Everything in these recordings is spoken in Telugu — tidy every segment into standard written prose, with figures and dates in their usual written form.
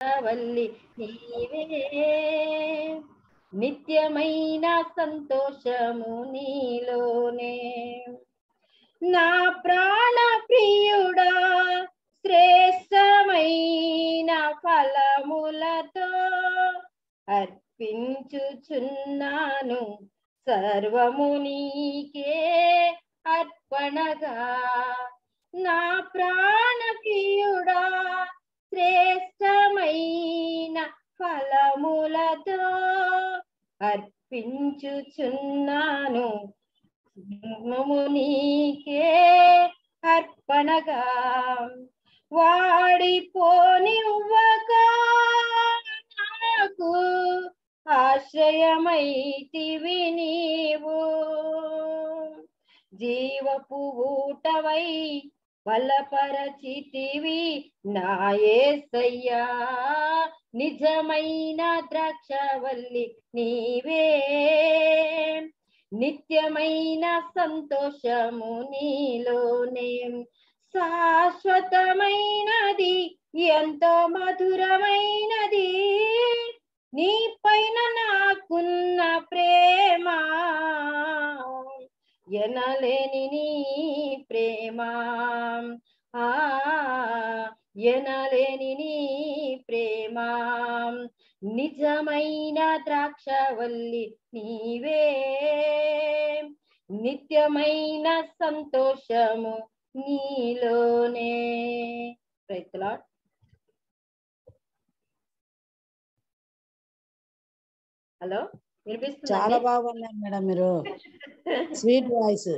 వల్లి నీవే, నిత్యమైన సంతోషము నీలోనే. నా ప్రాణ ప్రియుడా, శ్రేష్టమైన ఫలములతో అర్పించుచున్నాను సర్వము నీకే అర్పణగా. నా ప్రాణ ప్రియుడా, శ్రేష్టమైన ఫలములతో అర్పించుచున్నాను సర్వము నీకే అర్పణగా. వాడిపోనివ్వక నాకు ఆశ్రయమైతివి నీవు, జీవపు ఊటవై బలపరచితివి నా యేసయ్యా. నిజమైన ద్రాక్షవల్లి నీవే, నిత్యమైన సంతోషము నీలోనే. శాశ్వతమైనది ఎంతో మధురమైనది నీ పైన నాకున్న ప్రేమ, ఎనలేని నీ ప్రేమ, ఎనలేని నీ ప్రేమ. నిజమైన ద్రాక్షవల్లి నీవే, నిత్యమైన సంతోషము నీలోనే. Praise the lord. హలో, వినిపిస్తుంది? చాలా బాగున్నారు మేడం, మీరు స్వీట్ వాయిస్.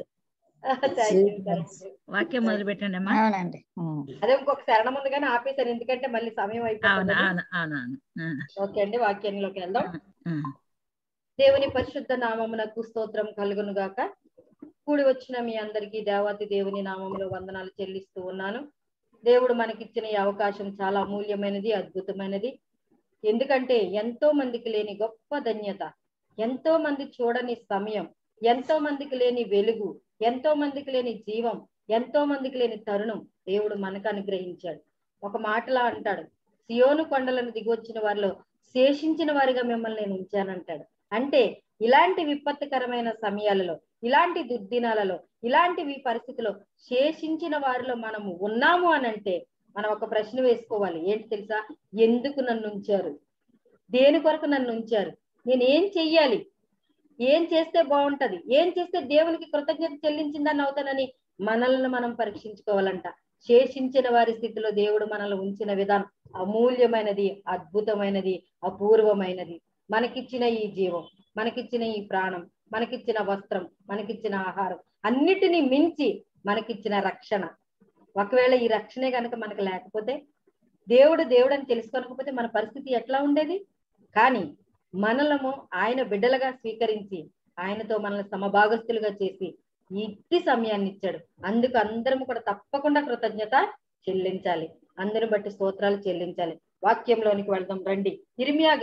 వాక్యం మొదలు పెట్టండి అమ్మా. అవునండి. అదే ఇంకొక శరణం ఉంది కానీ ఆపేశాను, ఎందుకంటే మళ్ళీ సమయం అయిపోతుంది. ఓకే అండి, వాక్యంలోకి వెళ్దాం. దేవుని పరిశుద్ధ నామమునకు స్తోత్రం కలుగును గాక. కూడి వచ్చిన మీ అందరికీ దేవాతి దేవుని నామములో వందనాలు చెల్లిస్తూ ఉన్నాను. దేవుడు మనకిచ్చిన ఈ అవకాశం చాలా అమూల్యమైనది, అద్భుతమైనది. ఎందుకంటే ఎంతో మందికి లేని గొప్ప ధన్యత, ఎంతో మంది చూడని సమయం, ఎంతో మందికి లేని వెలుగు, ఎంతో మందికి లేని జీవం, ఎంతో మందికి లేని తరుణం దేవుడు మనకు అనుగ్రహించాడు. ఒక మాటలా అంటాడు, సియోను కొండలను దిగొచ్చిన వారిలో శేషించిన వారిగా మిమ్మల్ని నేను ఉంచానంటాడు. అంటే ఇలాంటి విపత్తుకరమైన సమయాలలో, ఇలాంటి దుర్దినాలలో, ఇలాంటి పరిస్థితిలో శేషించిన వారిలో మనము ఉన్నాము అని అంటే మనం ఒక ప్రశ్న వేసుకోవాలి. ఏంటి తెలుసా? ఎందుకు నన్ను ఉంచారు? దేని కొరకు నన్ను ఉంచారు? నేను ఏం చెయ్యాలి? ఏం చేస్తే బాగుంటది? ఏం చేస్తే దేవునికి కృతజ్ఞత చెల్లించిందని అవుతానని మనల్ని మనం పరీక్షించుకోవాలంట. శేషించిన వారి స్థితిలో దేవుడు మనల్ని ఉంచిన విధానం అమూల్యమైనది, అద్భుతమైనది, అపూర్వమైనది. మనకిచ్చిన ఈ జీవం, మనకిచ్చిన ఈ ప్రాణం, మనకిచ్చిన వస్త్రం, మనకిచ్చిన ఆహారం, అన్నిటినీ మించి మనకిచ్చిన రక్షణ. ఒకవేళ ఈ రక్షణే కనుక మనకు లేకపోతే, దేవుడు అని తెలుసుకోకపోతే మన పరిస్థితి ఎట్లా ఉండేది? కానీ మనలము ఆయన బిడ్డలుగా స్వీకరించి ఆయనతో మనల్ని సమభాగస్తులుగా చేసి ఇట్టి సమయాన్ని ఇచ్చాడు. అందుకు అందరం కూడా తప్పకుండా కృతజ్ఞత చెల్లించాలి, అందరిని బట్టి స్తోత్రాలు చెల్లించాలి. వాక్యంలోనికి వెళ్దాం రండి. ఇర్మియా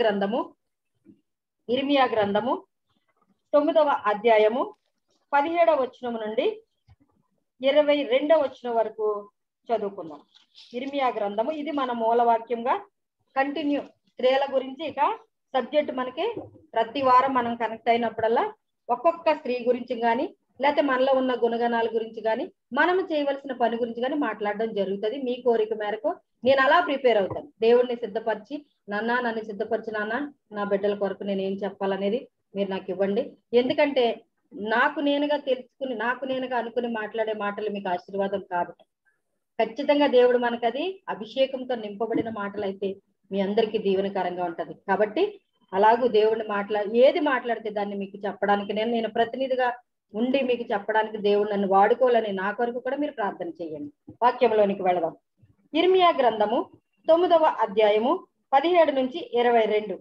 గ్రంథము 9వ అధ్యాయము 17వ వచనం నుండి 22వ వచనం వరకు చదువుకుందాం. ఇర్మియా గ్రంథము, ఇది మన మూలవాక్యంగా కంటిన్యూ. స్త్రీల గురించి ఇక సబ్జెక్ట్ మనకి ప్రతి వారం మనం కనెక్ట్ అయినప్పుడల్లా ఒక్కొక్క స్త్రీ గురించి కానీ, లేకపోతే మనలో ఉన్న గుణగణాల గురించి కానీ, మనం చేయవలసిన పని గురించి కానీ మాట్లాడడం జరుగుతుంది. మీ కోరిక మేరకు నేను అలా ప్రిపేర్ అవుతాను. దేవుడిని సిద్ధపరిచి, నన్ను సిద్ధపరిచి నా బిడ్డల కొరకు నేను ఏం చెప్పాలనేది మీరు నాకు ఇవ్వండి. ఎందుకంటే నాకు నేనుగా తెలుసుకుని, నాకు నేనుగా అనుకుని మాట్లాడే మాటలు మీకు ఆశీర్వాదం కాబట్టి ఖచ్చితంగా దేవుడు మనకు అది అభిషేకంతో నింపబడిన మాటలు అయితే మీ అందరికీ దీవెనకరంగా ఉంటది. కాబట్టి అలాగూ దేవుడిని ఏది మాట్లాడితే దాన్ని మీకు చెప్పడానికి నేను ప్రతినిధిగా ఉండి మీకు చెప్పడానికి దేవుడు నన్ను వాడుకోవాలని నా కొరకు కూడా మీరు ప్రార్థన చేయండి. వాక్యంలోనికి వెళదాం. ఇర్మియా గ్రంథము 9వ అధ్యాయము 17 నుంచి 22.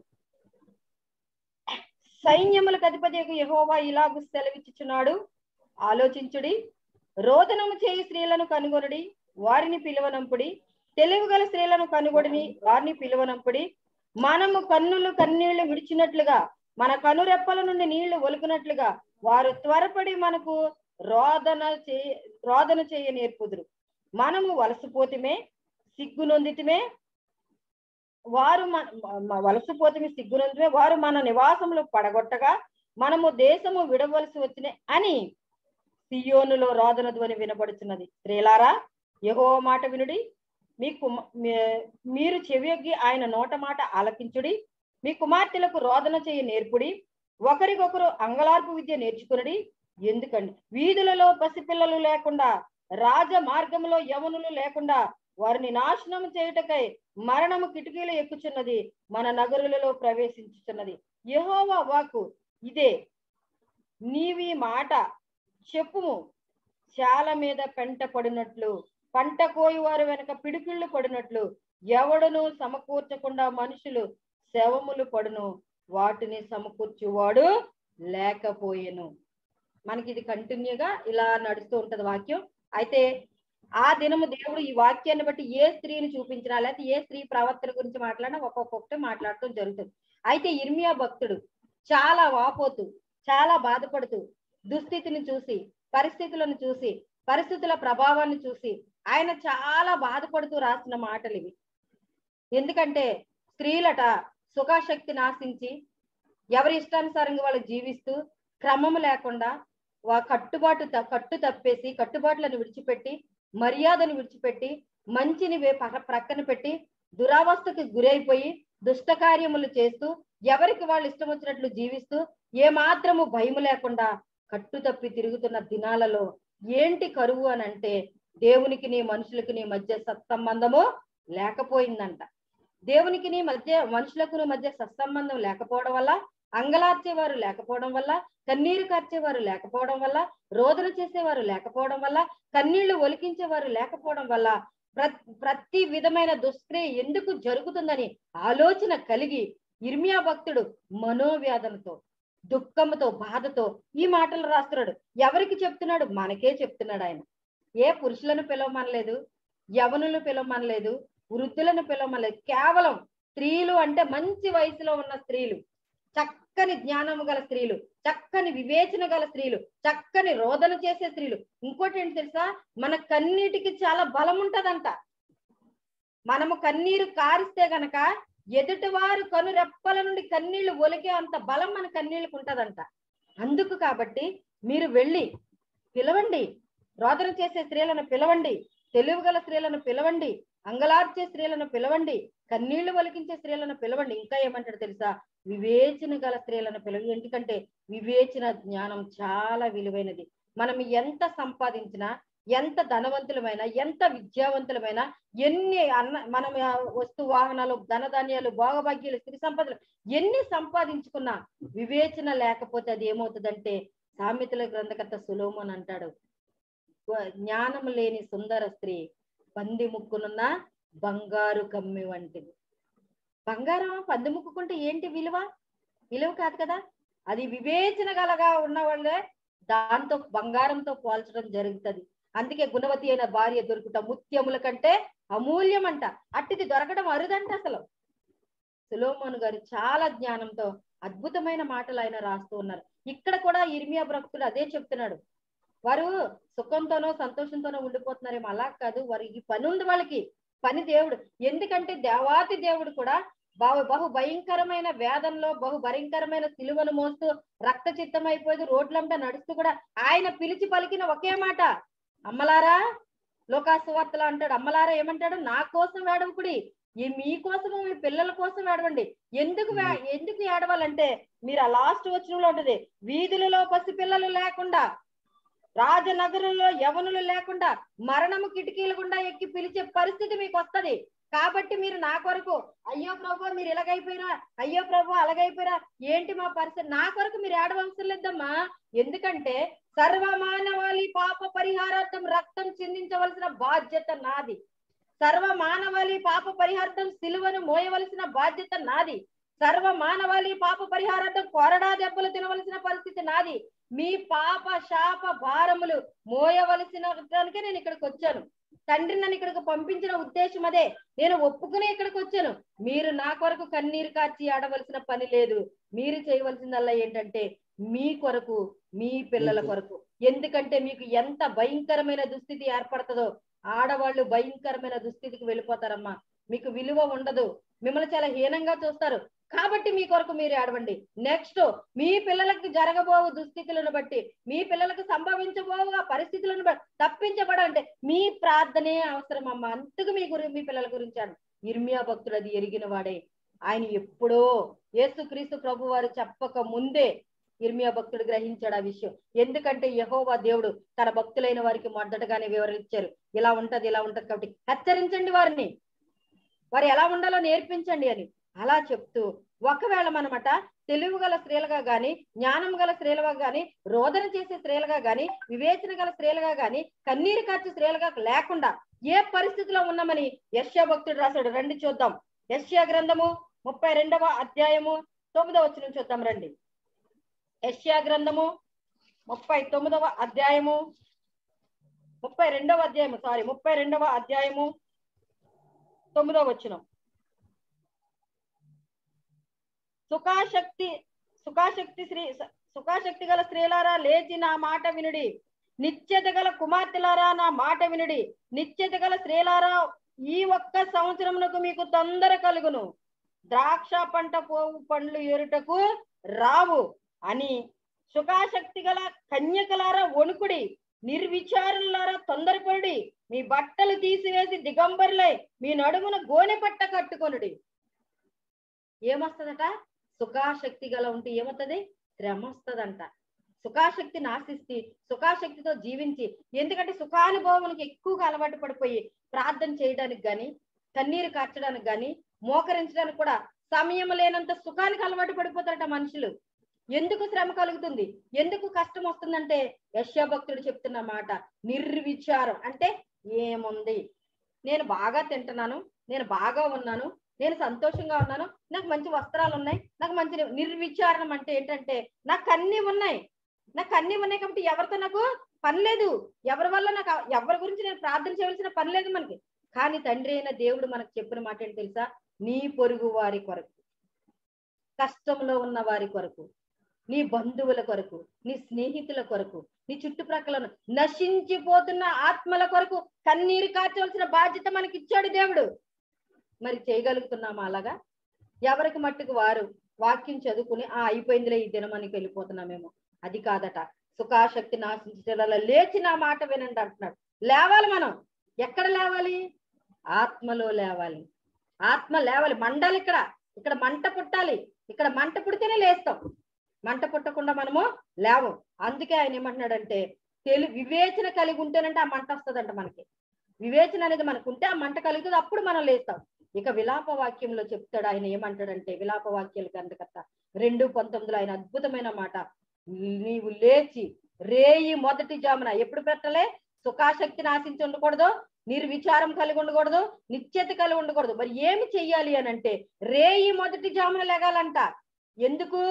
సైన్యములకు అధిపతియగు యెహోవా ఇలాగు సెలవిచ్చుచున్నాడు, ఆలోచించుడి, రోదనము చేయి స్త్రీలను కనుగొనుడి, వారిని పిలువనంపుడి, తెలివిగల స్త్రీలను కనుగొడిని, వారిని పిలువనంపుడి. మనము కన్నీళ్లు విడిచినట్లుగా, మన కనురెప్పల నుండి నీళ్లు ఒలుకున్నట్లుగా వారు త్వరపడి మనకు రోదన చేయ నేర్పుదురు. మనము వలసపోతిమే, సిగ్గు నొందితిమే, వారు వలసపోతుమి సిగ్గునందుమే వారు మన నివాసములు పడగొట్టగా మనము దేశము విడవలసి వచ్చిన అని సియోనులో రోదన ధ్వని వినబడుతున్నది. స్త్రీలారా, యెహోవా మాట వినుడి, మీరు చెవియొగ్గి ఆయన నోట మాట ఆలకించుడి. మీ కుమార్తెలకు రోదన చేయి నేర్పుడి, ఒకరికొకరు అంగలార్పు విద్య నేర్చుకునడి. ఎందుకండి వీధులలో పసిపిల్లలు లేకుండా, రాజ మార్గంలో యవనులు లేకుండా వారిని నాశనం చేయుటకై మరణము కిటికీలు ఎక్కుచున్నది, మన నగరులలో ప్రవేశించుచున్నది. యెహోవా వాక్కు ఇదే, నీవి మాట చెప్పుము. శాల మీద పెంట పడినట్లు, పంట కోయువారు వెనక పిడికిళ్ళు పడినట్లు ఎవడును సమకూర్చకుండా మనుషులు శవములు పడును, వాటిని సమకూర్చువాడు లేకపోయెను. మనకి ఇది కంటిన్యూగా ఇలా నడుస్తూ ఉంటది వాక్యం. అయితే ఆ దినము దేవుడు ఈ వాక్యాన్ని బట్టి ఏ స్త్రీని చూపించినా, లేకపోతే ఏ స్త్రీ ప్రవర్తన గురించి మాట్లాడినా ఒక్కొక్కటి మాట్లాడటం జరుగుతుంది. అయితే ఇర్మియా భక్తుడు చాలా వాపోతూ, చాలా బాధపడుతూ, దుస్థితిని చూసి, పరిస్థితులను చూసి, పరిస్థితుల ప్రభావాన్ని చూసి ఆయన చాలా బాధపడుతూ రాసిన మాటలు ఇవి. ఎందుకంటే స్త్రీలట సుఖాశక్తిని ఆశించి ఎవరి ఇష్టానుసారంగా వాళ్ళు జీవిస్తూ, క్రమము లేకుండా కట్టు తప్పేసి, కట్టుబాట్లను విడిచిపెట్టి, మర్యాదను విడిచిపెట్టి, మంచిని ప్రక్కన పెట్టి దురావస్థకు గురైపోయి దుష్ట కార్యములు చేస్తూ, ఎవరికి వాళ్ళు ఇష్టం వచ్చినట్లు జీవిస్తూ, ఏమాత్రము భయము లేకుండా కట్టు తప్పి తిరుగుతున్న దినాలలో ఏంటి కరువు అని అంటే దేవునికి నీ మనుషులకు నీ మధ్య సత్సంబంధము లేకపోయిందంట. దేవునికి నీ మధ్య మనుషులకు మధ్య సత్సంబంధం లేకపోవడం వల్ల, అంగలార్చేవారు లేకపోవడం వల్ల, కన్నీరు కార్చేవారు లేకపోవడం వల్ల, రోదన చేసేవారు లేకపోవడం వల్ల, కన్నీళ్లు ఒలికించేవారు లేకపోవడం వల్ల ప్రతి విధమైన దుష్క్రియ ఎందుకు జరుగుతుందని ఆలోచన కలిగి ఇర్మియా భక్తుడు మనోవ్యాధనతో, దుఃఖంతో, బాధతో ఈ మాటలు రాస్తున్నాడు. ఎవరికి చెప్తున్నాడు? మనకే చెప్తున్నాడు. ఆయన ఏ పురుషులను పిలవమనలేదు, యవనులను పిలవమనలేదు, వృద్ధులను పిలవమనలేదు. కేవలం స్త్రీలు అంటే మంచి వయసులో ఉన్న స్త్రీలు, చక్కని జ్ఞానము గల స్త్రీలు, చక్కని వివేచన గల స్త్రీలు, చక్కని రోదన చేసే స్త్రీలు. ఇంకోటి ఏంటి తెలుసా, మన కన్నీటికి చాలా బలం ఉంటదంట. మనము కన్నీరు కారిస్తే గనక ఎదుటివారు కనురెప్పల నుండి కన్నీళ్లు ఒలికే అంత బలం మన కన్నీళ్ళకు ఉంటదంట. అందుకు కాబట్టి మీరు వెళ్ళి పిలవండి, రోదన చేసే స్త్రీలను పిలవండి, తెలివిగల స్త్రీలను పిలవండి, అంగలార్చే స్త్రీలను పిలవండి, కన్నీళ్లు ఒలికించే స్త్రీలను పిలవండి. ఇంకా ఏమంటాడు తెలుసా, వివేచన గల స్త్రీలను పిలవండి. ఎందుకంటే వివేచన జ్ఞానం చాలా విలువైనది. మనం ఎంత సంపాదించినా, ఎంత ధనవంతులమైనా, ఎంత విద్యావంతులమైనా, ఎన్ని మనం వస్తు వాహనాలు, ధనధాన్యాలు, భోగభాగ్యాలు, స్త్రీ సంపదలు ఎన్ని సంపాదించుకున్నా వివేచన లేకపోతే అది ఏమవుతుందంటే, సామెతల గ్రంథకర్త సొలొమోను అంటాడు, జ్ఞానం లేని సుందర స్త్రీ పంది ముక్కునున్న బంగారు కమ్మి వంటిది. బంగారం పంది ముక్కుకుంటే ఏంటి విలువ? విలువ కాదు కదా. అది వివేచన గలగా ఉన్న వాళ్ళే దాంతో బంగారంతో పోల్చడం జరుగుతుంది. అందుకే గుణవతి అయిన భార్య దొరుకుట ముత్యముల కంటే అమూల్యం అంట. అట్టిది దొరకడం అరుదంట. అసలు సొలొమోను గారు చాలా జ్ఞానంతో అద్భుతమైన మాటలు ఆయన రాస్తూ ఉన్నారు. ఇక్కడ కూడా ఇర్మియా భక్తుడు అదే చెప్తున్నాడు. వారు సుఖంతోనో సంతోషంతోనో ఉండిపోతున్నారేమో, అలా కాదు. వారికి పని ఉంది, వాళ్ళకి పని దేవుడు. ఎందుకంటే దేవాతి దేవుడు కూడా బహు భయంకరమైన వేదంలో, బహు భయంకరమైన సిలువను మోస్తూ రక్త చిత్తం అయిపోయి రోడ్లంతా నడుస్తూ కూడా ఆయన పిలిచి పలికిన ఒకే మాట, అమ్మలారా, లోకాసువార్తలో అంటాడు, అమ్మలారా ఏమంటాడు, నా కోసం వేడవకుడి, మీకోసము మీ పిల్లల కోసం ఏడవండి. ఎందుకు ఏడవాలంటే, మీరు ఆ లాస్ట్ వచనంలో ఉంటది, వీధులలో పసిపిల్లలు లేకుండా, రాజనగరంలో యవనులు లేకుండా, మరణము కిటికీలు గుండా ఎక్కి పిలిచే పరిస్థితి మీకు వస్తది. కాబట్టి మీరు నా కొరకు, అయ్యో ప్రభు మీరు ఇలాగైపోయినా, అయ్యో ప్రభు అలాగైపోయినా, ఏంటి మా పరిస్థితి, నా కొరకు మీరు ఏడవలసిన లేదమ్మా. ఎందుకంటే సర్వమానవాళి పాప పరిహారార్థం రక్తం చిందించవలసిన బాధ్యత నాది. సర్వమానవాళి పాప పరిహారార్థం సిలువను మోయవలసిన బాధ్యత నాది. సర్వమానవాళి పాప పరిహారార్థం కొరడా దెబ్బలు తినవలసిన పరిస్థితి నాది. మీ పాప శాప భారములు మోయవలసిన దానికే నేను ఇక్కడికి వచ్చాను. తండ్రి నన్ను ఇక్కడికి పంపించిన ఉద్దేశం అదే. నేను ఒప్పుకునే ఇక్కడికి వచ్చాను. మీరు నా కొరకు కన్నీరు కార్చి ఆడవలసిన పని లేదు. మీరు చేయవలసిందల్లా ఏంటంటే మీ కొరకు, మీ పిల్లల కొరకు. ఎందుకంటే మీకు ఎంత భయంకరమైన దుస్థితి ఏర్పడుతుందో, ఆడవాళ్ళు భయంకరమైన దుస్థితికి వెళ్ళిపోతారమ్మా. మీకు విలువ ఉండదు, మిమ్మల్ని చాలా హీనంగా చూస్తారు. కాబట్టి మీ కొరకు మీరు ఏడవండి. నెక్స్ట్ మీ పిల్లలకు జరగబోవు దుస్థితులను బట్టి, మీ పిల్లలకు సంభవించబోవు ఆ పరిస్థితులను బట్టి తప్పించబడాలంటే మీ ప్రార్థనే అవసరం అమ్మ. అంతకు మీ పిల్లల గురించి ఇర్మియా భక్తుడు అది ఎరిగిన వాడే. ఆయన ఎప్పుడో యేసుక్రీస్తు ప్రభు వారు చెప్పక ముందే ఇర్మియా భక్తుడు గ్రహించాడు ఆ విషయం. ఎందుకంటే యెహోవా దేవుడు తన భక్తులైన వారికి మొదటగానే వివరించారు, ఇలా ఉంటది ఇలా ఉంటది, కాబట్టి హెచ్చరించండి వారిని, వారు ఎలా ఉండాలో నేర్పించండి అని. అలా చెప్తూ ఒకవేళ మనమట తెలివి గల స్త్రీలుగా గాని, జ్ఞానం గల స్త్రీలుగా గాని, రోదన చేసే స్త్రీలుగా గాని, వివేచన గల స్త్రీలుగా గాని, కన్నీరు కార్చే స్త్రీలుగా లేకుండా ఏ పరిస్థితిలో ఉన్నామని యెషయా భక్తుడు రాశాడు. రండి చూద్దాం. యెషయా గ్రంథము 32వ అధ్యాయము 9వ వచనం చూద్దాం రండి. యెషయా గ్రంథము 32వ అధ్యాయము 32వ అధ్యాయము 9వ వచనం. సుఖాశక్తి గల స్త్రీలారా లేచి నా మాట వినుడి, నిత్యత గల కుమార్తెలారా నా మాట వినుడి, నిత్యత గల స్త్రీలారా ఈ ఒక్క సంవత్సరమునకు మీకు తొందర కలుగును, ద్రాక్ష పంట పోవు పండ్లు ఏరుటకు రావు అని. సుఖాశక్తి గల కన్యకలారా వణుకుడి, నిర్విచారులారా తొందరపడి మీ బట్టలు తీసివేసి దిగంబరులై మీ నడుమున గోనె పట్ట కట్టుకొనుడి. ఏమొస్తుందట? సుఖాశక్తి గల ఉంటే ఏమవుతుంది? శ్రమ వస్తుందంట. సుఖాశక్తిని ఆశిస్తే, సుఖాశక్తితో జీవించి, ఎందుకంటే సుఖానుభవానికి ఎక్కువగా అలవాటు పడిపోయి ప్రార్థన చేయడానికి గాని, కన్నీరు కార్చడానికి గాని, మోకరించడానికి కూడా సమయం లేనంత సుఖానికి అలవాటు పడిపోతారట మనుషులు. ఎందుకు శ్రమ కలుగుతుంది, ఎందుకు కష్టం వస్తుందంటే యెషయా భక్తుడు చెప్తున్న మాట నిర్విచారం. అంటే ఏముంది, నేను బాగా తింటున్నాను, నేను బాగా ఉన్నాను, నేను సంతోషంగా ఉన్నాను, నాకు మంచి వస్త్రాలు ఉన్నాయి, నాకు మంచి నిర్విచారణం అంటే ఏంటంటే నాకు అన్ని ఉన్నాయి కాబట్టి ఎవరితో నాకు పని లేదు, ఎవరి వల్ల నాకు ఎవరి గురించి నేను ప్రార్థన చేయవలసిన పని లేదు మనకి. కానీ తండ్రి అయిన దేవుడు మనకు చెప్పిన మాట ఏంటి తెలుసా? నీ పొరుగు వారి కొరకు, కష్టంలో ఉన్న వారి కొరకు, నీ బంధువుల కొరకు, నీ స్నేహితుల కొరకు, నీ చుట్టుప్రక్కల నశించిపోతున్న ఆత్మల కొరకు కన్నీరు కార్చవలసిన బాధ్యత మనకి ఇచ్చాడు దేవుడు. మరి చేయగలుగుతున్నామా అలాగా? ఎవరికి మట్టుకు వారు వాక్యం చదువుకుని అయిపోయిందిలే ఈ దినమానికి వెళ్ళిపోతున్నామేమో. అది కాదట. సుఖాశక్తి నాశించేలా లేచి నా మాట వినండి అంటున్నాడు. లేవాలి మనం. ఎక్కడ లేవాలి? ఆత్మలో లేవాలి. ఆత్మ లేవాలి, మండాలి. ఇక్కడ మంట పుట్టాలి. ఇక్కడ మంట పుడితేనే లేస్తాం, మంట పుట్టకుండా మనము లేవం. అందుకే ఆయన ఏమంటున్నాడంటే వివేచన కలిగి ఉంటేనంటే ఆ మంట వస్తుందంట మనకి. వివేచన అనేది మనకు ఉంటే ఆ మంట కలుగుతుంది, అప్పుడు మనం లేస్తాం. ఇక విలాప వాక్యంలో చెప్తాడు ఆయన ఏమంటాడంటే, విలాప వాక్యాల గ్రంథకర్త 2:19 ఆయన అద్భుతమైన మాట, నీవు లేచి రేయి మొదటి జామున, ఎప్పుడు పెట్టలే? సుఖాశక్తిని ఆశించి ఉండకూడదు, నిర్విచారం కలిగి ఉండకూడదు, నిత్యత కలిగి ఉండకూడదు. మరి ఏమి చెయ్యాలి అని అంటే రేయి మొదటి జామున లెగాలంట. ఎందుకు?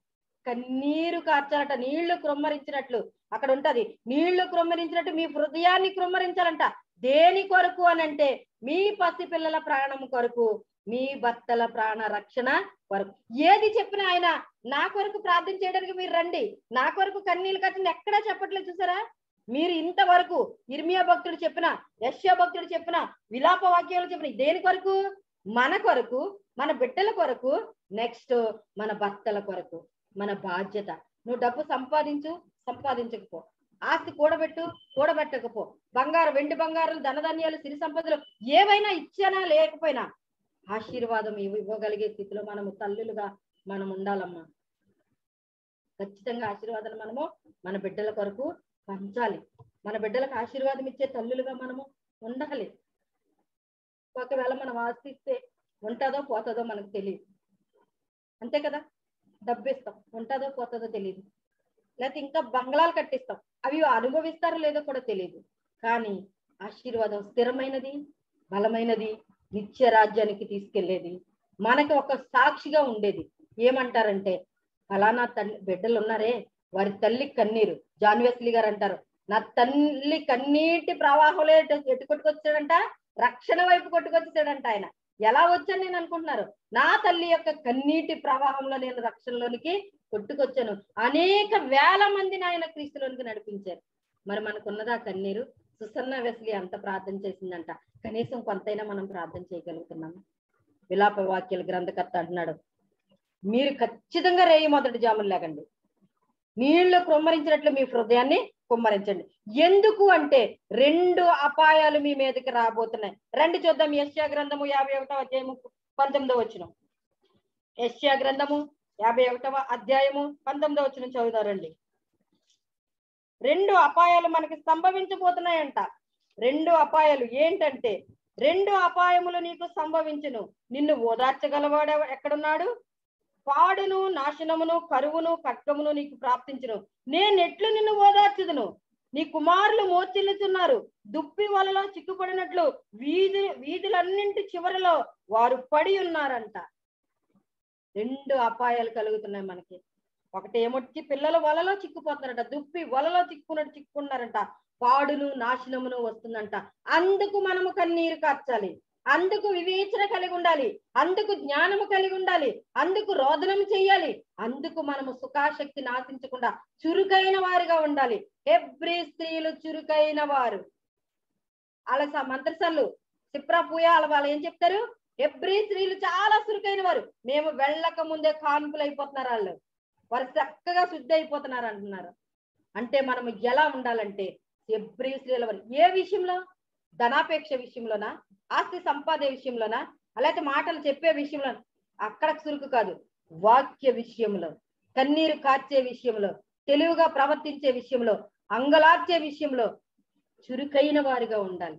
కన్నీరు కార్చాలట. నీళ్లు కృమ్మరించినట్లు అక్కడ ఉంటది, నీళ్లు కృమ్మరించినట్టు మీ హృదయాన్ని కృమ్మరించాలంట. దేని కొరకు అనంటే మీ పసిపిల్లల ప్రాణం కొరకు, మీ భర్తల ప్రాణ రక్షణ కొరకు. ఏది చెప్పినా ఆయన నా కొరకు ప్రార్థన చేయడానికి మీరు రండి, నా కొరకు కన్నీళ్ళు కట్టింది ఎక్కడా చెప్పట్లేదు. చూసారా? మీరు ఇంతవరకు ఇర్మియా భక్తుడు చెప్పిన, యెషయా భక్తుడు చెప్పిన, విలాప వాక్యాలు చెప్పిన దేని కొరకు? మన కొరకు, మన బిడ్డల కొరకు, నెక్స్ట్ మన భర్తల కొరకు. మన బాధ్యత. నువ్వు డబ్బు సంపాదించకపో, ఆస్తి కూడబెట్టకపో, బంగారు వెండి బంగారాలు ధనధాన్యాలు సిరి సంపదలు ఏవైనా ఇచ్చినా లేకపోయినా ఆశీర్వాదం ఇవ్వగలిగే స్థితిలో మనము తల్లులుగా మనం ఉండాలమ్మా. ఖచ్చితంగా ఆశీర్వాదాలు మనము మన బిడ్డల కొరకు పంచాలి. మన బిడ్డలకు ఆశీర్వాదం ఇచ్చే తల్లులుగా మనము ఉండాలి. ఒకవేళ మనం ఆశిస్తే ఉంటుందో పోతుందో మనకు తెలియదు, అంతే కదా? డబ్బు ఇస్తాం, ఉంటుందో పోతుందో తెలియదు. లేకపోతే ఇంకా బంగ్లాలు కట్టిస్తాం, అవి అనుభవిస్తారో లేదో కూడా తెలియదు. కానీ ఆశీర్వాదం స్థిరమైనది, బలమైనది, నిత్య రాజ్యానికి తీసుకెళ్లేది, మనకి ఒక సాక్షిగా ఉండేది. ఏమంటారంటే ఫలానా బిడ్డలు ఉన్నారే, వారి తల్లి కన్నీరు, జాన్ వెస్లీ గారు అంటారు, నా తల్లి కన్నీటి ప్రవాహంలో ఎటు కొట్టుకొచ్చాడంట, రక్షణ వైపు కొట్టుకొచ్చాడంట. ఆయన ఎలా వచ్చాను నేను అనుకుంటున్నారు? నా తల్లి యొక్క కన్నీటి ప్రవాహంలో నేను రక్షణలోనికి కొట్టుకొచ్చాను. అనేక వేల మందిని ఆయన క్రీస్తులోనికి నడిపించారు. మరి మనకున్నదా కన్నీరు? సుసన్న వెస్లీ అంత ప్రార్థన చేసిందంట, కనీసం కొంతైనా మనం ప్రార్థన చేయగలుగుతున్నాము? విలాప వాక్యాల గ్రంథకర్త అంటున్నాడు, మీరు ఖచ్చితంగా రేయి మొదటి జాములు లేకండి, నీళ్లు కుమ్మరించినట్లు మీ హృదయాన్ని కుమ్మరించండి. ఎందుకు అంటే 2 అపాయాలు మీ మీదకి రాబోతున్నాయి. రండి చూద్దాం. యెషయా గ్రంథము 51వ అధ్యాయము 19వ వచనం. యెషయా గ్రంథము 51వ అధ్యాయము 19వ వచనం చదువుతారండి. 2 అపాయాలు మనకి సంభవించబోతున్నాయంట. 2 అపాయాలు ఏంటంటే, 2 అపాయములు నీకు సంభవించును. నిన్ను ఓదార్చగలవాడు ఎక్కడున్నాడు? పాడును, నాశనమును, కరువును, ఖడ్గమును నీకు ప్రాప్తించును. నేనెట్లు నిన్ను ఓదార్చుదును? నీ కుమారులు మోచిల్లుతున్నారు, దుప్పి వలలో చిక్కుపడినట్లు వీధులన్నింటి చివరిలో వారు పడి ఉన్నారంట. 2 అపాయాలు కలుగుతున్నాయి మనకి. ఒకటి ఏమొచ్చి పిల్లలు వలలో చిక్కుపోతున్నారట, దుప్పి వలలో చిక్కుకున్నారంట, పాడును నాశనమును వస్తుందంట. అందుకు మనము కన్నీరు కార్చాలి, అందుకు వివేచన కలిగి ఉండాలి, అందుకు జ్ఞానము కలిగి ఉండాలి, అందుకు రోదనం చెయ్యాలి, అందుకు మనము సుఖాశక్తిని ఆశించకుండా చురుకైన వారిగా ఉండాలి. హెబ్రీ స్త్రీలు చురుకైన వారు. వాళ్ళ మంత్రసలు సిప్రా పూయ వాళ్ళు ఏం చెప్తారు? హెబ్రీ స్త్రీలు చాలా చురుకైన వారు, మేము వెళ్ళక ముందే కాన్పులు అయిపోతున్నారు, వారు చక్కగా శుద్ధి అయిపోతున్నారు అంటున్నారు. అంటే మనము ఎలా ఉండాలంటే హెబ్రీ స్త్రీల వారు ఏ విషయంలో? ధనాపేక్ష విషయంలోనా? ఆస్తి సంపాదే విషయంలోనా? అలాగే మాటలు చెప్పే విషయంలో? అక్కడ చురుకు కాదు. వాక్య విషయంలో, కన్నీరు కార్చే విషయంలో, తెలివిగా ప్రవర్తించే విషయంలో, అంగలార్చే విషయంలో చురుకైన వారిగా ఉండాలి.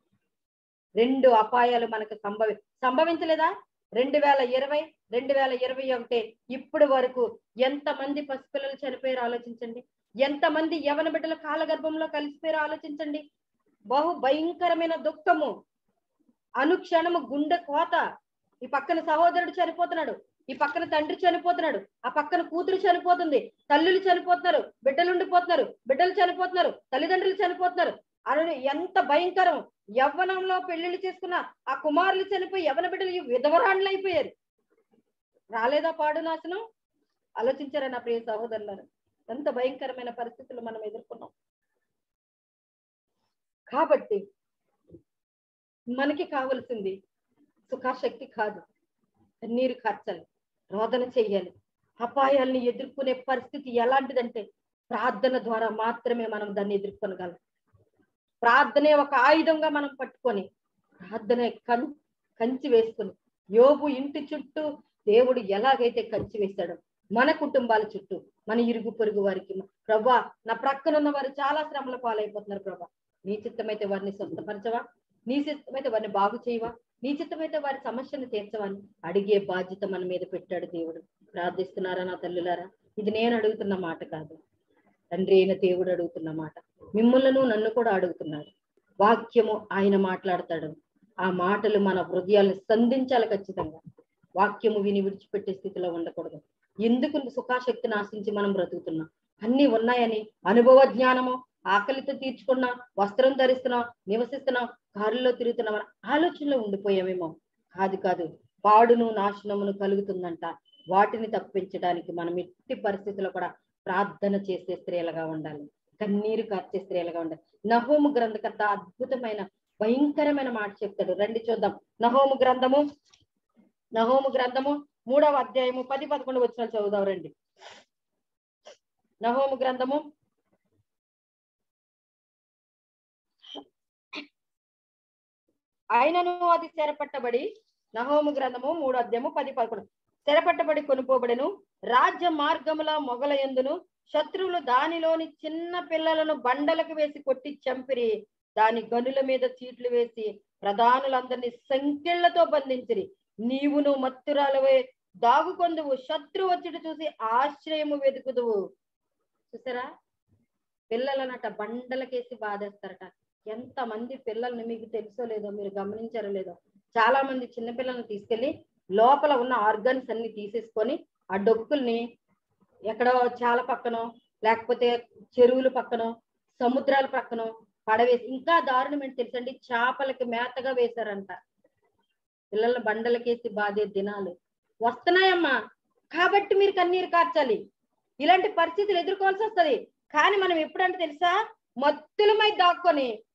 2 అపాయాలు మనకు సంభవించలేదా? 2020, 2021 ఇప్పటి వరకు ఎంతమంది పసిపిల్లలు చనిపోయారో ఆలోచించండి. ఎంతమంది యవన బిడ్డల కాలగర్భంలో కలిసిపోయారో ఆలోచించండి. బహు భయంకరమైన దుఃఖము, అనుక్షణము గుండె కోత. ఈ పక్కన సహోదరుడు చనిపోతున్నాడు, ఈ పక్కన తండ్రి చనిపోతున్నాడు, ఆ పక్కన కూతురు చనిపోతుంది, తల్లులు చనిపోతున్నారు, బిడ్డలు ఉండిపోతున్నారు, బిడ్డలు చనిపోతున్నారు, తల్లిదండ్రులు చనిపోతున్నారు. అని ఎంత భయంకరం. యవ్వనంలో పెళ్లిళ్ళు చేసుకున్న ఆ కుమారులు చనిపోయి యవన బిడ్డలు విధవరాండ్లు అయిపోయారు. రాలేదా పాడు నాశనం? ఆలోచించారా నా ప్రియ సహోదరులారు? ఎంత భయంకరమైన పరిస్థితులు మనం ఎదుర్కొన్నాం. కాబట్టి మనకి కావలసింది సుఖాశక్తి కాదు, కన్నీరు కార్చాలి, రోదన చెయ్యాలి. అపాయాల్ని ఎదుర్కొనే పరిస్థితి ఎలాంటిదంటే ప్రార్థన ద్వారా మాత్రమే మనం దాన్ని ఎదుర్కొనగలం. ప్రార్థనే ఒక ఆయుధంగా మనం పట్టుకొని ప్రార్థనే కంచి వేసుకుని, యోబు ఇంటి చుట్టూ దేవుడు ఎలాగైతే కంచి వేశాడో మన కుటుంబాల చుట్టూ, మన ఇరుగు పొరుగు వారికి, ప్రభా నా ప్రక్కన ఉన్న వారు చాలా శ్రమల పాలైపోతున్నారు, ప్రభా నీ చిత్తమైతే వారిని స్వస్థపరచవా, నీ చిత్తమైతే వారిని బాగు చేయవా, నీ చిత్తమైతే వారి సమస్యను తీర్చవని అడిగే బాధ్యత మన మీద పెట్టాడు దేవుడు. ప్రార్థిస్తున్నారా నా తల్లులారా? ఇది నేను అడుగుతున్న మాట కాదు, తండ్రి అయిన దేవుడు అడుగుతున్న మాట. మిమ్మల్ని నన్ను కూడా అడుగుతున్నాడు. వాక్యము ఆయన మాట్లాడతాడు, ఆ మాటలు మన హృదయాలను సంధించాలి ఖచ్చితంగా. వాక్యము విని విడిచిపెట్టే స్థితిలో ఉండకూడదు. ఎందుకు సుఖాశక్తిని ఆశించి మనం బ్రతుకుతున్నాం? అన్ని ఉన్నాయని అనుభవ జ్ఞానము, ఆకలితో తీర్చుకున్నా, వస్త్రం ధరిస్తున్నాం, నివసిస్తున్నాం, కారులో తిరుగుతున్నాం ఆలోచనలో ఉండిపోయామేమో. కాదు, పాడును నాశనమును కలుగుతుందంట. వాటిని తప్పించడానికి మనం ఎట్టి పరిస్థితుల్లో కూడా ప్రార్థన చేసే స్త్రీలుగా ఉండాలి, కన్నీరు కార్చే స్త్రీలుగా ఉండాలి. నహోము గ్రంథకర్త అద్భుతమైన భయంకరమైన మాట చెప్తాడు. రండి చూద్దాం. నహోము గ్రంథము 3వ అధ్యాయము 10-11 వచనాలు చదువుదాం రండి. నహోము గ్రంథము ఆయనను అది స్థిరపట్టబడి, నహోము గ్రంథము 3వ అధ్యాయము 10-11 స్థిరపట్టబడి కొనుపోబడెను, రాజ్య మార్గముల మొగలయందును శత్రువులు దానిలోని చిన్న పిల్లలను బండలకు వేసి కొట్టి చంపిరి, దాని గనుల మీద చీట్లు వేసి ప్రధానులందరినీ సంకెళ్లతో బంధించిరి. నీవును మత్తురాలవే దాగుకొందువు, శత్రు వచ్చుడు చూసి ఆశ్రయము వెతుకుదువు. చూసారా? పిల్లలనట బండలకేసి బాధేస్తారట. ఎంతమంది పిల్లల్ని మీకు తెలుసో లేదో, మీరు గమనించారో లేదో, చాలా మంది చిన్నపిల్లల్ని తీసుకెళ్లి లోపల ఉన్న ఆర్గన్స్ అన్ని తీసేసుకొని ఆ డొక్కుల్ని ఎక్కడో చాలా పక్కనో, లేకపోతే చెరువుల పక్కనో, సముద్రాల పక్కనో పడవేసి, ఇంకా దారుణం ఏంటి తెలుసండి, చేపలకి మేతగా వేశారంట. పిల్లల బండలకేసి బాధే దినాలు వస్తున్నాయమ్మా. కాబట్టి మీరు కన్నీరు కార్చాలి. ఇలాంటి పరిస్థితులు ఎదుర్కోవాల్సి వస్తుంది. కానీ మనం ఎప్పుడంటే తెలుసా, మత్తులమై దాక్కొని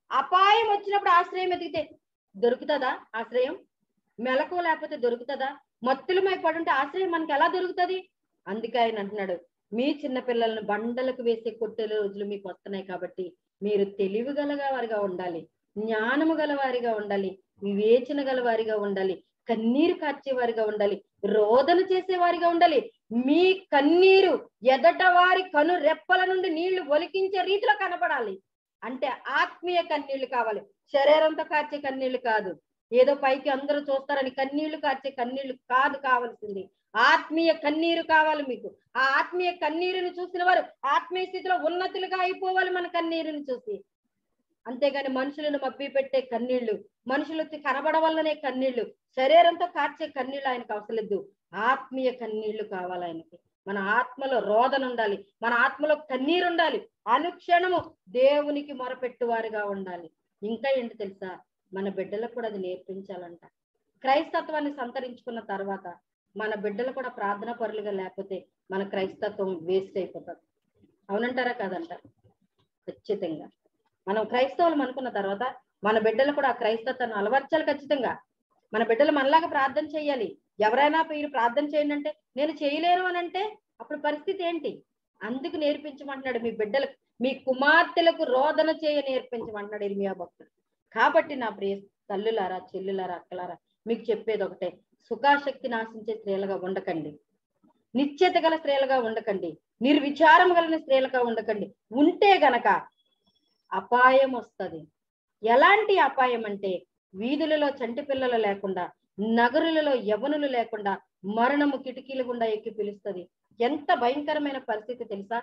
అపాయం వచ్చినప్పుడు ఆశ్రయం ఎదిగితే దొరుకుతుందా ఆశ్రయం? మెలకు లేకపోతే దొరుకుతుందా? మత్తులమై పడుంటే ఆశ్రయం మనకి ఎలా దొరుకుతుంది? అందుకే ఆయన అంటున్నాడు, మీ చిన్న పిల్లలను బండలకు వేసే కొట్టే రోజులు మీకు వస్తున్నాయి కాబట్టి మీరు తెలివి గలవారిగా ఉండాలి, జ్ఞానము గలవారిగా ఉండాలి, వివేచన గలవారిగా ఉండాలి, కన్నీరు కార్చేవారిగా ఉండాలి, రోదన చేసేవారిగా ఉండాలి. మీ కన్నీరు ఎదట వారి కను రెప్పల నుండి నీళ్లు ఒలికించే రీతిలో కనపడాలి. అంటే ఆత్మీయ కన్నీళ్లు కావాలి, శరీరంతో కార్చే కన్నీళ్లు కాదు. ఏదో పైకి అందరూ చూస్తారని కన్నీళ్లు కార్చే కన్నీళ్లు కాదు కావాల్సింది, ఆత్మీయ కన్నీరు కావాలి మీకు. ఆ ఆత్మీయ కన్నీరుని చూసిన వారు ఆత్మీయ స్థితిలో ఉన్నతులుగా అయిపోవాలి మన కన్నీరుని చూసి. అంతేగాని మనుషులను మబ్బి పెట్టే కన్నీళ్లు, మనుషులకి కనబడవల్లనే కన్నీళ్లు, శరీరంతో కార్చే కన్నీళ్లు ఆయనకు అవసరం లేదు. ఆత్మీయ కన్నీళ్లు కావాలి ఆయనకి. మన ఆత్మలో రోదన ఉండాలి, మన ఆత్మలో కన్నీరు ఉండాలి, అనుక్షణము దేవునికి మొరపెట్టువారుగా ఉండాలి. ఇంకా ఏంటి తెలుసా, మన బిడ్డలకు కూడా అది నేర్పించాలంట. క్రైస్తత్వాన్ని సంతరించుకున్న తర్వాత మన బిడ్డలు కూడా ప్రార్థన పరులుగా లేకపోతే మన క్రైస్తత్వం వేస్ట్ అయిపోతుంది. అవునంటారా కాదంటారా? ఖచ్చితంగా మనం క్రైస్తవులు అనుకున్న తర్వాత మన బిడ్డలు కూడా ఆ క్రైస్తత్వాన్ని అలవర్చాలి. ఖచ్చితంగా మన బిడ్డలు మనలాగా ప్రార్థన చేయాలి. ఎవరైనా మీరు ప్రార్థన చేయండి అంటే నేను చేయలేను అని అంటే అప్పుడు పరిస్థితి ఏంటి? అందుకు నేర్పించమంటున్నాడు మీ బిడ్డలకు, మీ కుమార్తెలకు రోదన చేయ నేర్పించమంటున్నాడు ఇర్మియా భక్తుడు. కాబట్టి నా ప్రియ తల్లులారా, చెల్లులారా, అక్కలారా, మీకు చెప్పేది ఒకటే, సుఖాశక్తి నాశించే స్త్రీలుగా ఉండకండి, నిశ్చేత గల స్త్రీలుగా ఉండకండి, నిర్విచారం కలిగిన స్త్రీలుగా ఉండకండి. ఉంటే గనక అపాయం వస్తుంది. ఎలాంటి అపాయం అంటే వీధులలో చంటి పిల్లలు లేకుండా, నగరులలో యవనులు లేకుండా మరణము కిటికీల గుండా ఎక్కి పిలుస్తుంది. ఎంత భయంకరమైన పరిస్థితి తెలుసా?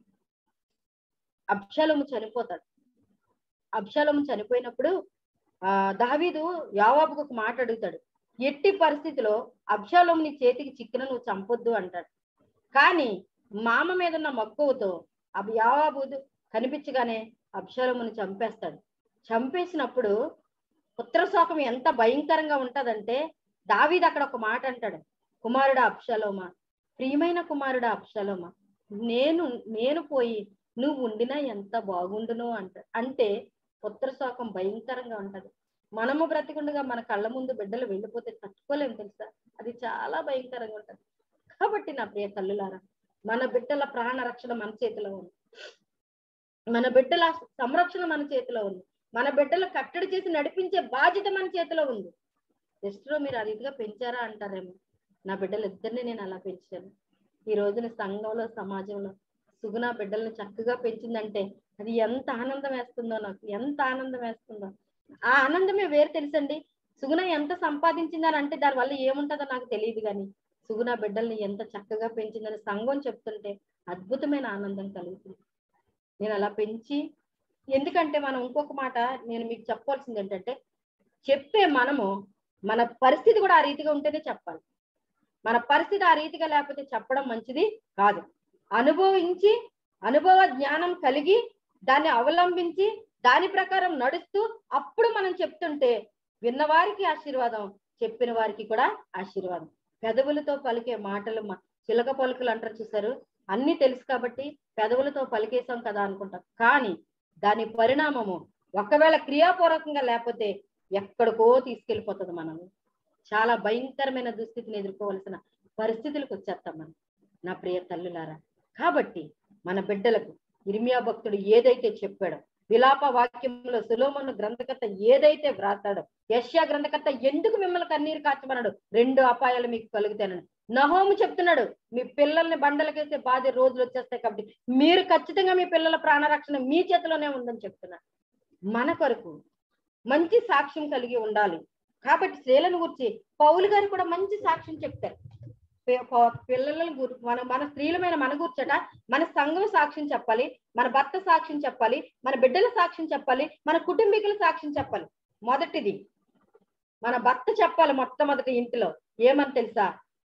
అబ్షాలోము చనిపోతాడు. అబ్షాలోము చనిపోయినప్పుడు దావీదు యోవాబుకు ఒక మాట అడుగుతాడు, ఎట్టి పరిస్థితిలో అబ్షాలోము నీ చేతికి చిక్కిన నువ్వు చంపొద్దు అంటాడు. కానీ మామ మీద ఉన్న మక్కువతో యోవాబు కనిపించగానే అబ్షాలోముని చంపేస్తాడు. చంపేసినప్పుడు పుత్రశోకం ఎంత భయంకరంగా ఉంటదంటే దావీదు అక్కడ ఒక మాట అంటాడు, కుమారుడా అబ్షాలోమా, ప్రియమైన కుమారుడా అబ్షాలోమా, నేను పోయి నువ్వు ఉండినా ఎంత బాగుండును అంటాడు. అంటే పుత్రశోకం భయంకరంగా ఉంటది. మనము బ్రతికుండగా మన కళ్ళ ముందు బిడ్డలు వెళ్ళిపోతే తట్టుకోలేము తెలుసా, అది చాలా భయంకరంగా ఉంటది. కాబట్టి నా ప్రియ తల్లులారా, మన బిడ్డల ప్రాణ రక్షణ మన చేతిలో ఉంది, మన బిడ్డల సంరక్షణ మన చేతిలో ఉంది, మన బిడ్డలు కట్టడి చేసి నడిపించే బాధ్యత మన చేతిలో ఉంది. సిస్టర్ మీరు ఆ రీతిగా పెంచారా అంటారేమో. నా బిడ్డలు ఇద్దరిని నేను అలా పెంచాను. ఈ రోజున సంఘంలో, సమాజంలో సుగుణ బిడ్డలను చక్కగా పెంచిందంటే అది ఎంత ఆనందం వేస్తుందో, నాకు ఎంత ఆనందం వేస్తుందో. ఆ ఆనందమే వేరు తెలుసండి. సుగుణ ఎంత సంపాదించిందని అంటే దానివల్ల ఏముంటుందో నాకు తెలియదు, కానీ సుగుణ బిడ్డల్ని ఎంత చక్కగా పెంచిందని సంఘం చెప్తుంటే అద్భుతమైన ఆనందం కలుగుతుంది. నేను అలా పెంచి, ఎందుకంటే మనం ఇంకొక మాట నేను మీకు చెప్పాల్సింది ఏంటంటే, చెప్పే మనము మన పరిస్థితి కూడా ఆ రీతిగా ఉంటేనే చెప్పాలి. మన పరిస్థితి ఆ రీతిగా లేకపోతే చెప్పడం మంచిది కాదు. అనుభవించి అనుభవ జ్ఞానం కలిగి దాన్ని అవలంబించి దాని ప్రకారం నడుస్తూ అప్పుడు మనం చెప్తుంటే విన్నవారికి ఆశీర్వాదం, చెప్పిన వారికి కూడా ఆశీర్వాదం. పెదవులతో పలికే మాటలు చిలక పలుకులు అంటారు చూసారు, అన్ని తెలుసు కాబట్టి పెదవులతో పలికేసాం కదా అనుకుంటాం. కానీ దాని పరిణామము ఒకవేళ క్రియాపూర్వకంగా లేకపోతే ఎక్కడికో తీసుకెళ్ళిపోతుంది. మనం చాలా భయంకరమైన దుస్థితిని ఎదుర్కోవాల్సిన పరిస్థితులకు వచ్చేస్తాం మనం, నా ప్రియ తల్లులారా. కాబట్టి మన బిడ్డలకు ఇర్మియా భక్తుడు ఏదైతే చెప్పాడో, విలాప వాక్యంలో సొలొమోను గ్రంథకర్త ఏదైతే వ్రాసాడో, యెషయా గ్రంథకర్త ఎందుకు మిమ్మల్ని కన్నీరు కార్చమన్నాడు, 2 అపాయాలు మీకు కలుగుతానని నహోము చెప్తున్నాడు. మీ పిల్లల్ని బండలకేసే బాధ రోజులు వచ్చేస్తాయి కాబట్టి మీరు ఖచ్చితంగా మీ పిల్లల ప్రాణరక్షణ మీ చేతిలోనే ఉందని చెప్తున్నాడు. మన కొరకు మంచి సాక్ష్యం కలిగి ఉండాలి. కాబట్టి స్త్రీలను గురించి పౌలు గారు కూడా మంచి సాక్ష్యం చెప్తారు. పిల్లలను మన స్త్రీలమైన మన గుర్చట మన సంఘం సాక్ష్యం చెప్పాలి, మన భర్త సాక్ష్యం చెప్పాలి, మన బిడ్డల సాక్ష్యం చెప్పాలి, మన కుటుంబీకుల సాక్ష్యం చెప్పాలి. మొదటిది మన భర్త చెప్పాలి. మొట్టమొదటి ఇంటిలో ఏమని తెలుసా,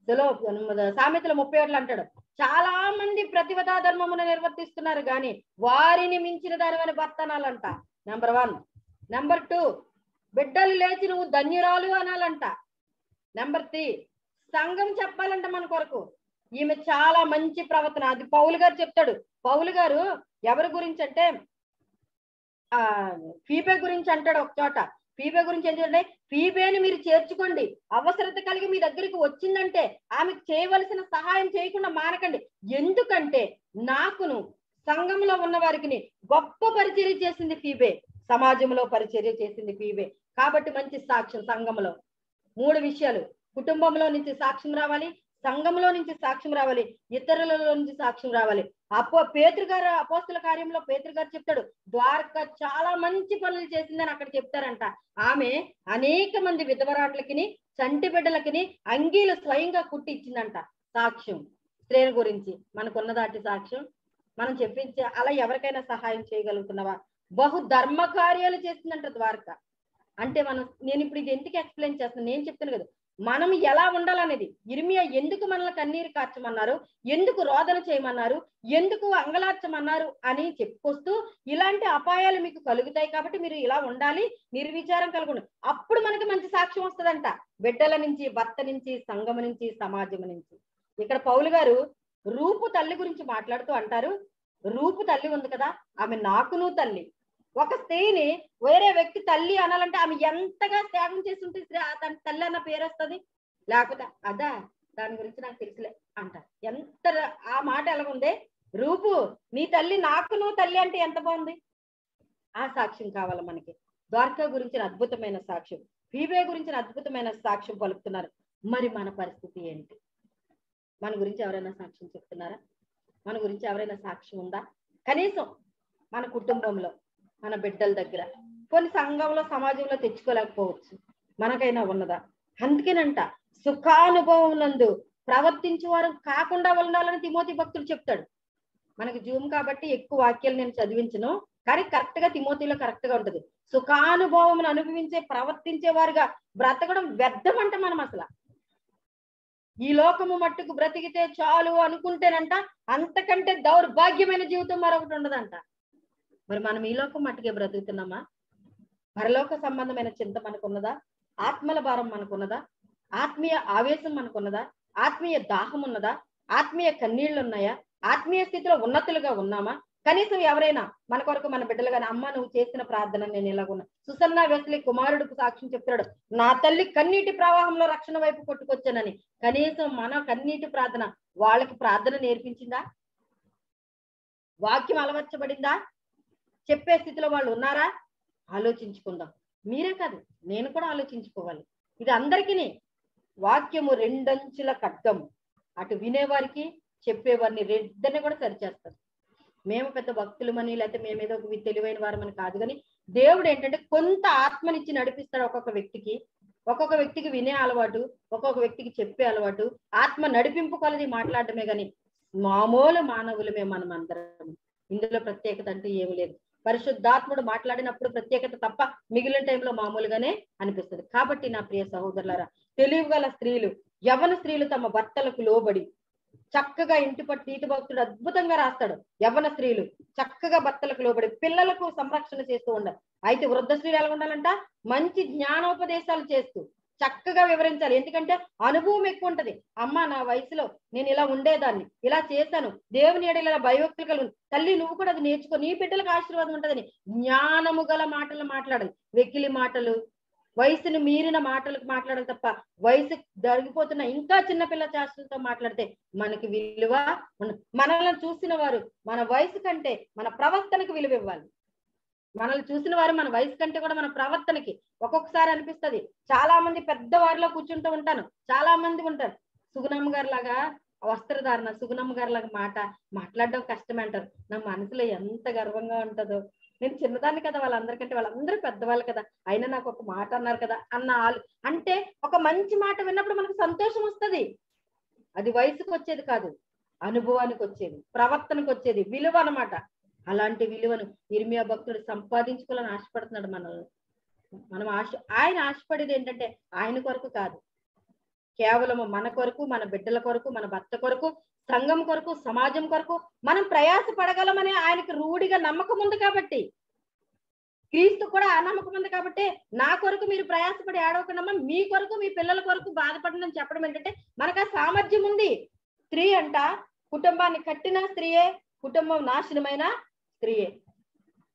సామెతల 31 అంటాడు, చాలా మంది ప్రతివదా ధర్మమును నిర్వర్తిస్తున్నారు కానీ వారిని మించిన దానివని భర్త అనాలంట. నెంబర్ 1. నెంబర్ 2, బిడ్డలు లేచి నువ్వు ధన్యురాలు అనాలంట. నెంబర్ 3, సంఘం చెప్పాలంట మన కొరకు ఈమె చాలా మంచి ప్రవర్తన. అది పౌలు గారు చెప్తాడు. పౌలు గారు ఎవరి గురించి అంటే ఫీబే గురించి అంటాడు ఒక చోట. ఫీబే గురించి ఏంటంటే, ఫీబేని మీరు చేర్చుకోండి, అవసరత కలిగి మీ దగ్గరికి వచ్చిందంటే ఆమెకు చేయవలసిన సహాయం చేయకుండా మానకండి. ఎందుకంటే నాకును సంఘంలో ఉన్న వారికి గొప్ప పరిచర్య చేసింది ఫీబే, సమాజంలో పరిచర్య చేసింది ఫీబే. కాబట్టి మంచి సాక్ష్యం సంఘంలో 3 విషయాలు: కుటుంబంలో నుంచి సాక్ష్యం రావాలి, సంఘంలో నుంచి సాక్ష్యం రావాలి, ఇతరులలో నుంచి సాక్ష్యం రావాలి. పేతురు గారు అపోస్తుల కార్యంలో పేతురు గారు చెప్తాడు, ద్వారక చాలా మంచి పనులు చేసిందని అక్కడ చెప్తారంట. ఆమె అనేక మంది విధవరాట్లకి, చంటి బిడ్డలకి అంగీలు స్వయంగా కుట్టి ఇచ్చిందంట. సాక్ష్యం స్త్రీల గురించి మనకున్నదాటి సాక్ష్యం మనం చెప్పించే. అలా ఎవరికైనా సహాయం చేయగలుగుతున్నావా? బహు ధర్మ కార్యాలు చేసిందంట ద్వారక. అంటే నేను ఇప్పుడు ఇది ఎందుకు ఎక్స్ప్లెయిన్ చేస్తున్నాను, నేను చెప్తాను కదా మనం ఎలా ఉండాలనేది. ఇర్మియా ఎందుకు మనల్ని కన్నీరు కార్చమన్నారు, ఎందుకు రోదన చేయమన్నారు, ఎందుకు అంగలార్చమన్నారు అని చెప్పుకొస్తూ, ఇలాంటి అపాయాలు మీకు కలుగుతాయి కాబట్టి మీరు ఇలా ఉండాలి, నిర్విచారం కలుగుండి, అప్పుడు మనకి మంచి సాక్ష్యం వస్తుందంట. బిడ్డల నుంచి, భర్త నుంచి, సంఘం నుంచి, సమాజం నుంచి. ఇక్కడ పౌలు గారు రూపు తల్లి గురించి మాట్లాడుతూ అంటారు, రూపు తల్లి ఉంది కదా, ఆమె నాకును తల్లి. ఒక స్త్రీని వేరే వ్యక్తి తల్లి అనాలంటే ఆమె ఎంతగా త్యాగం చేసి ఉంటే తన తల్లి అన్న పేరు వస్తుంది. లేకపోతే అదా దాని గురించి నాకు తెలుసులే అంటారు. ఎంత ఆ మాట ఎలాగుంది, రూపు నీ తల్లి నాకును తల్లి అంటే ఎంత బాగుంది. ఆ సాక్ష్యం కావాలి మనకి. ద్వారకా గురించిన అద్భుతమైన సాక్ష్యం, ఫీబే గురించిన అద్భుతమైన సాక్ష్యం పలుకుతున్నారు. మరి మన పరిస్థితి ఏంటి? మన గురించి ఎవరైనా సాక్ష్యం చెప్తున్నారా? మన గురించి ఎవరైనా సాక్ష్యం ఉందా? కనీసం మన కుటుంబంలో, మన బిడ్డల దగ్గర, కొన్ని సంఘంలో, సమాజంలో తెచ్చుకోలేకపోవచ్చు, మనకైనా ఉన్నదా? అందుకేనంట సుఖానుభవం నందు ప్రవర్తించే వారు కాకుండా ఉండాలని తిమోతి భక్తుడు చెప్తాడు. మనకి జూమ్ కాబట్టి ఎక్కువ వాక్యాలు నేను చదివించను, కానీ కరెక్ట్ గా తిమోతిలో కరెక్ట్ గా ఉంటది. సుఖానుభవం అనుభవించే ప్రవర్తించే వారుగా బ్రతకడం వ్యర్థమంట. మనం అసలు ఈ లోకము మట్టుకు బ్రతికితే చాలు అనుకుంటేనంట అంతకంటే దౌర్భాగ్యమైన జీవితం మరొకటి ఉండదంట. మరి మనం ఈ లోకం మట్టుకే బ్రతుకుతున్నామా? పరలోక సంబంధమైన చింత మనకున్నదా? ఆత్మల భారం మనకున్నదా? ఆత్మీయ ఆవేశం మనకున్నదా? ఆత్మీయ దాహం ఉన్నదా? ఆత్మీయ కన్నీళ్లు ఉన్నాయా? ఆత్మీయ స్థితిలో ఉన్నతులుగా ఉన్నామా? కనీసం ఎవరైనా మన కొరకు, మన బిడ్డలు కానీ, అమ్మ నువ్వు చేసిన ప్రార్థన నేను ఇలాగున్నా. సుసన్నా వెస్లీ కుమారుడికి సాక్ష్యం చెప్తాడు, నా తల్లి కన్నీటి ప్రవాహంలో రక్షణ వైపు కొట్టుకొచ్చానని. కనీసం మన కన్నీటి ప్రార్థన వాళ్ళకి ప్రార్థన నేర్పించిందా? వాక్యం అలవర్చబడిందా? చెప్పే స్థితిలో వాళ్ళు ఉన్నారా? ఆలోచించుకుందాం. మీరే కాదు, నేను కూడా ఆలోచించుకోవాలి. ఇది అందరికీ వాక్యము 2 అంచుల ఖడ్గం. అటు వినేవారికి, చెప్పేవారిని రెడ్డని కూడా సరిచేస్తారు. మేము పెద్ద భక్తులమని, లేకపోతే మేమేదో తెలివైన వారమని కాదు, కానీ దేవుడు ఏంటంటే కొంత ఆత్మనిచ్చి నడిపిస్తాడు. ఒక్కొక్క వ్యక్తికి వినే అలవాటు, ఒక్కొక్క వ్యక్తికి చెప్పే అలవాటు, ఆత్మ నడిపింపు కొలది మాట్లాడటమే కానీ మామూలు మానవులమే మనం అందరం. ఇందులో ప్రత్యేకత అంటూ ఏమి లేదు. పరిశుద్ధాత్ముడు మాట్లాడినప్పుడు ప్రత్యేకత తప్ప మిగిలిన టైంలో మామూలుగానే అనిపిస్తుంది. కాబట్టి నా ప్రియ సహోదరులారా, తెలివిగల స్త్రీలు, యవ్వన స్త్రీలు తమ భర్తలకు లోబడి చక్కగా ఇంటి పట్టు నీతి భక్తుడు అద్భుతంగా రాస్తాడు. యవ్వన స్త్రీలు చక్కగా భర్తలకు లోబడి పిల్లలకు సంరక్షణ చేస్తూ ఉండాలి. అయితే వృద్ధ స్త్రీలు ఎలా ఉండాలంట? మంచి జ్ఞానోపదేశాలు చేస్తూ చక్కగా వివరించాలి. ఎందుకంటే అనుభవం ఎక్కువ ఉంటది. అమ్మ నా వయసులో నేను ఇలా ఉండేదాన్ని, ఇలా చేశాను, దేవుని ఎడల ఇలా భయభక్తులు కలుగు, తల్లి నువ్వు కూడా అది నేర్చుకో, నీ బిడ్డలకు ఆశీర్వాదం ఉంటదని జ్ఞానము గల మాటలు మాట్లాడాలి. వెకిలి మాటలు, వయసును మీరిన మాటలకు మాట్లాడాలి తప్ప వయసు జరిగిపోతున్న ఇంకా చిన్నపిల్ల చేష్టలతో మాట్లాడితే మనకి విలువ ఉండదు. మనల్ని చూసిన వారు మన వయసు కంటే మన ప్రవర్తనకు విలువ ఇవ్వాలి. మనల్ని చూసిన వారు మన వయసు కంటే కూడా మన ప్రవర్తనకి. ఒక్కొక్కసారి అనిపిస్తుంది, చాలా మంది పెద్దవారిలో కూర్చుంటూ ఉంటాను, చాలా మంది ఉంటారు సుగుణమ్మ గారి లాగా వస్త్రధారణ, సుగుణమ్మ గారి లాగా మాట్లాడడం కష్టమే అంటారు. నా మనసులో ఎంత గర్వంగా ఉంటుందో. నేను చిన్నదాన్ని కదా, వాళ్ళందరికంటే వాళ్ళందరూ పెద్దవాళ్ళు కదా, అయినా నాకు ఒక మాట అన్నారు కదా అన్న అంటే ఒక మంచి మాట విన్నప్పుడు మనకు సంతోషం వస్తుంది. అది వయసుకు వచ్చేది కాదు, అనుభవానికి వచ్చేది, ప్రవర్తనకు వచ్చేది, విలువ అన్నమాట. అలాంటి విలువను ఇర్మియా భక్తుడు సంపాదించుకోవాలని ఆశపడుతున్నాడు మనల్ని. మనం ఆయన ఆశపడేది ఏంటంటే ఆయన కొరకు కాదు, కేవలం మన కొరకు, మన బిడ్డల కొరకు, మన భర్త కొరకు, సంఘం కొరకు, సమాజం కొరకు మనం ప్రయాస పడగలమని ఆయనకు రూఢిగా నమ్మకం ఉంది. కాబట్టి క్రీస్తు కూడా ఆ నమ్మకం ఉంది. కాబట్టి నా కొరకు మీరు ప్రయాసపడి ఆడవకుండా మీ కొరకు, మీ పిల్లల కొరకు బాధపడడం చెప్పడం ఏంటంటే మనకు ఆ సామర్థ్యం ఉంది. స్త్రీ అంట కుటుంబాన్ని కట్టిన స్త్రీయే, కుటుంబం నాశనమైన స్త్రీయే.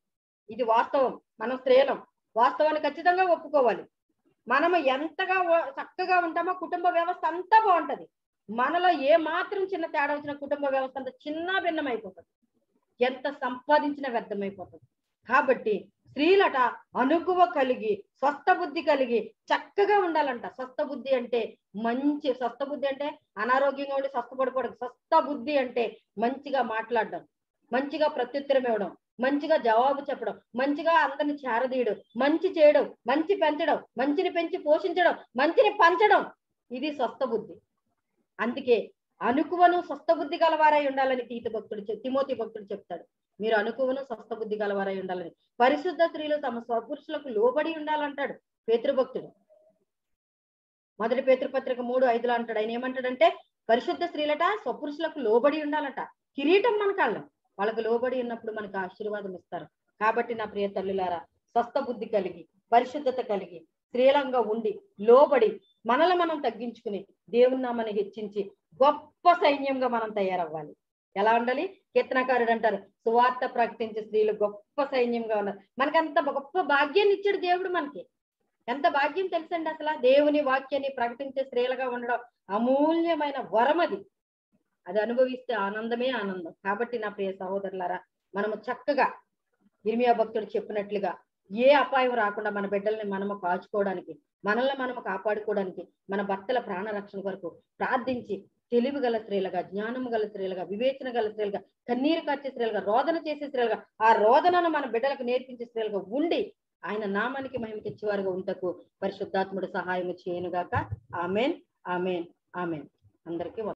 ఇది వాస్తవం. మనం స్త్రీలం, వాస్తవాన్ని ఖచ్చితంగా ఒప్పుకోవాలి. మనము ఎంతగా చక్కగా ఉంటామో కుటుంబ వ్యవస్థ అంతా బాగుంటది. మనలో ఏ మాత్రం చిన్న తేడా వచ్చిన కుటుంబ వ్యవస్థ అంతా చిన్న భిన్నం అయిపోతుంది. ఎంత సంపాదించిన వ్యర్థమైపోతుంది. కాబట్టి స్త్రీలట అనుకువ కలిగి స్వస్థ బుద్ధి కలిగి చక్కగా ఉండాలంట. స్వస్థ బుద్ధి అంటే మంచి, స్వస్థ బుద్ధి అంటే అనారోగ్యంగా ఉండి స్వస్థపడకూడదు. స్వస్థ బుద్ధి అంటే మంచిగా మాట్లాడడం, మంచిగా ప్రత్యుత్తరం ఇవ్వడం, మంచిగా జవాబు చెప్పడం, మంచిగా అందరిని చేరదీయడం, మంచి చేయడం, మంచి పెంచడం, మంచిని పెంచి పోషించడం, మంచిని పంచడం, ఇది స్వస్థ బుద్ధి. అందుకే అనుకువను స్వస్థ బుద్ధి గలవారై ఉండాలని తిమోతి భక్తుడు చెప్తాడు. మీరు అనుకువను స్వస్థ బుద్ధి గలవారై ఉండాలని. పరిశుద్ధ స్త్రీలు తమ స్వపురుషులకు లోబడి ఉండాలంటాడు పేతృభక్తుడు. మొదటి పేతృపత్రిక 3:5 అంటాడు. ఆయన ఏమంటాడంటే పరిశుద్ధ స్త్రీలట స్వపురుషులకు లోబడి ఉండాలంట. కిరీటం మన కాళ్ళం, వాళ్ళకు లోబడి ఉన్నప్పుడు మనకు ఆశీర్వాదం ఇస్తారు. కాబట్టి నా ప్రియ తల్లులారా, స్వస్థ బుద్ధి కలిగి పరిశుద్ధత కలిగి స్త్రీలంగా ఉండి లోబడి మనల్ని మనం తగ్గించుకుని దేవుని నామని హెచ్చించి గొప్ప సైన్యంగా మనం తయారవ్వాలి. ఎలా ఉండాలి? కీర్తనకారుడు అంటారు, సువార్త ప్రకటించే స్త్రీలు గొప్ప సైన్యంగా ఉన్నారు. మనకి అంత గొప్ప భాగ్యాన్ని ఇచ్చాడు దేవుడు. మనకి ఎంత భాగ్యం తెలుసండి అసలు. దేవుని వాక్యాన్ని ప్రకటించే స్త్రీలుగా ఉండడం అమూల్యమైన వరం. అది అనుభవిస్తే ఆనందమే ఆనందం. కాబట్టి నా ప్రియ సహోదరులారా, మనము చక్కగా ఇర్మియా భక్తుడు చెప్పినట్లుగా ఏ అపాయం రాకుండా మన బిడ్డల్ని మనము కాచుకోవడానికి, మనల్ని మనము కాపాడుకోవడానికి, మన భర్తల ప్రాణ రక్షణ కొరకు ప్రార్థించి తెలివి గల స్త్రీలుగా, జ్ఞానము గల స్త్రీలుగా, వివేచన గల స్త్రీలుగా, కన్నీరు కార్చే స్త్రీలుగా, రోదన చేసే స్త్రీలుగా, ఆ రోదనను మన బిడ్డలకు నేర్పించే స్త్రీలుగా ఉండి ఆయన నామానికి మహిమ తెచ్చేవారుగా ఉంటకు పరిశుద్ధాత్ముడు సహాయం చేయనుగాక. Amen, amen, amen. అందరికీ